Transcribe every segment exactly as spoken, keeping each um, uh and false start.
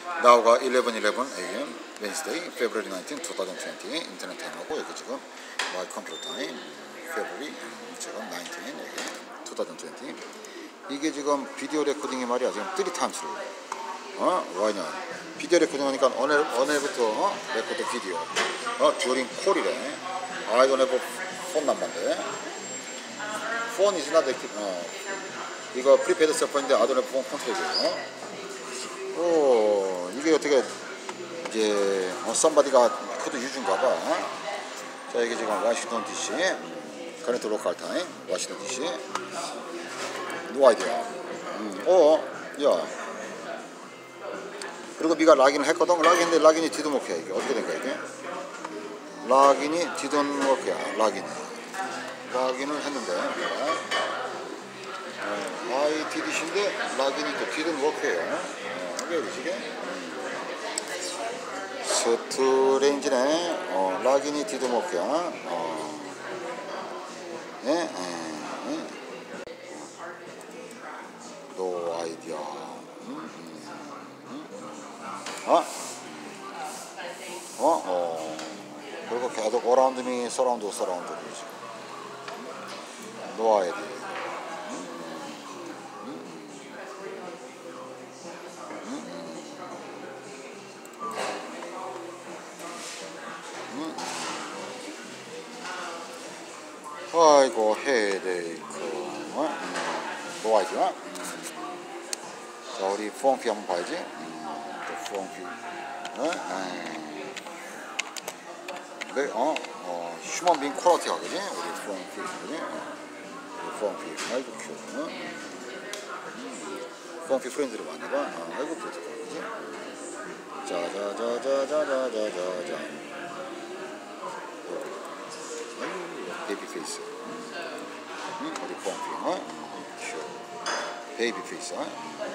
나우가 eleven eleven 에이엠 Wednesday, February nineteenth, twenty twenty 인터넷 타임하고 여기 지금 마이 컴퓨터 타임 February 지금 nineteen 에이엠 twenty twenty. 이게 지금 비디오 레코딩이 말이야 지금 three times로 어? 왜냐 비디오 레코딩 하니까 어느 어느부터 어? 레코드 비디오 어? during 콜이래. I don't have phone number인데 phone is not active. 어. 이거 prepaid 셀폰인데 I don't have phone control이에요. 오, 이게 어떻게 이제 어, somebody가 코드 유주인가봐. 어? 자, 이게 지금 워싱턴 디씨 current local time 워싱턴 디씨 no idea. 음, 어, 야. 그리고 네가 락인을 했거든. 락인인데 락인이 didn't work야. 이게 어떻게 된 거야 이게? 락인이 didn't work야. 락인. 락인을 했는데 어, 아이디디씨인데 락인이 또 didn't work예요. 왜 이러시게? 스트레인지네. 어, 락인이 didn't work야. 어, 예, 예, 예. no idea. 음, 음, 음. 어? 어? 어. 그리고 계속 어라운드미 서라운드 서라운드 no idea. 아이고 헤데이크. 어? 음, no idea. 음. 자 우리 펑피 한번 봐야지. 음, 또 펑피. 어? 음. 네, 어, 어, 휴먼 빈 퀄리티가 그지? 우리 펑피, 그지? 우리 펑피, 아이고 큐. 어? 음. 펑피 프렌즈를 많이 봐. 어, 아이고 큐트, 그지? 자자자자자자자자자. 아이고 베이비 페이스. 응? 어디 펑피, 어? 큐. 베이비 페이스, 어?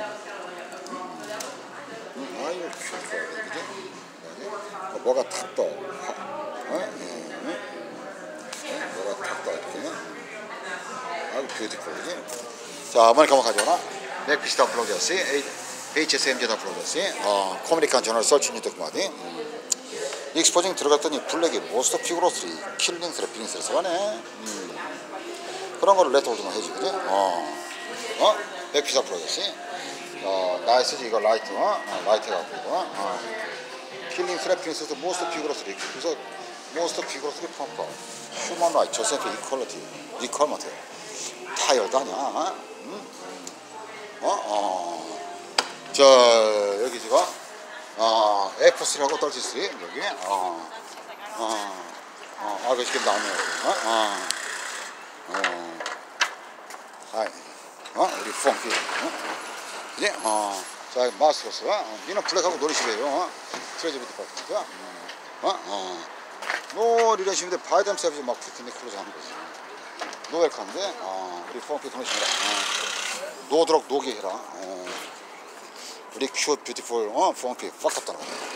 응? 아이고 큐트, 그지? 어, 뭐가 탁 떠. 어? 응? 응? 뭐가 탁 떠, 이렇게. 아이고 뷰티풀, 그지? 자, 아메리카 한번 가져오나? 맥피스타 플로저시, 에이치에스엠제다 플로저시, 어, 코미니칸 저널 서치 뉴 도크마디. 익스포징 들어갔더니 블랙이 모스트 피그로스리 킬링 스래핑 스레스 하네. 음. 그런 거를 레트홀드만 해주지, 그지? 어, 어? 맥피스타 플로저시. 어, 나이스지, 이거 라이트, 어? 어 라이트 해갖고, 이거. 어. 킬링 스래핑 스레스 모스트 피그로스리. 그래서 모스트 피그로스리 펌퍼. 휴먼 라이트, 저센트 이퀄리티. 리퀄먼트. 타이어드 아냐? 어? 음? 어? 어. 자, 여기 지금, 어, 에프 쓰리하고 삼십삼, 여기, 어, 어, 어, 아, 그 지금 나오네요, 어, 어, 어, 하이, 어, 우리 펑키, 어, 이제, 어, 자, 마스터스, 어, 니는 블랙하고 노리시래요, 어, 트레저비 디파트먼트, 어, 어, 노 리레이션인데 바이덤 세비지 막 푸틴이 클로즈 하는 거지. 노 웰컴인데, 어, 우리 펑키 도네이션이라, 어, 노드럭 노게 해라, 어. 우리 큐 뷰티풀 어 펑피 팍 갔다는 거야.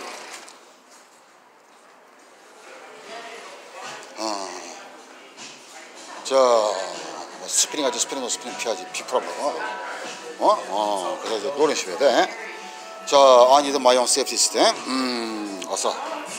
어. 자 스피닝 하지 스피닝 너 스피닝 피하지 비프라블 어? 어? 어 그래서 이제 노래 쉬어야 돼. 자 I need my own safety system. 음 어서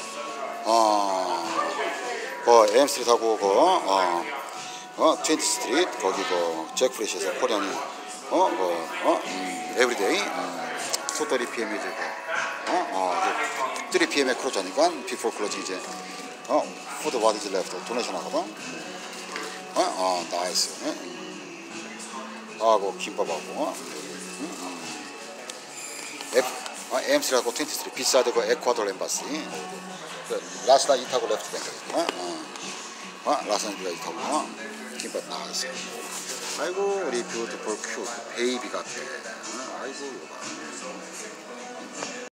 어그 엠 스트리트하고 그 어 어 트웬티 스트리트 거기 그 잭 프레시에서 코리안이 어뭐 어 음 에브리데이 음 투 서리 피엠 이제 어, 어, 이제 쓰리 피엠에 클로즈 하니까 비포 클로징 이제 어, 푸드 와디즈 레프트 도네이션 하거든. 어, 어, 나이스. 응? 하고 김밥하고 어, 응? 응. F, 어, 엠씨라고 이십삼 비사드 그 에콰도르 엠바시. 그, 라스나 이타고 레프트 뱅크. 어, 어, 어, 라스나 이타고 어, 김밥 나이스. 아이고 우리 뷰티풀 큐 베이비 같아. 어, 아이고 이거 봐.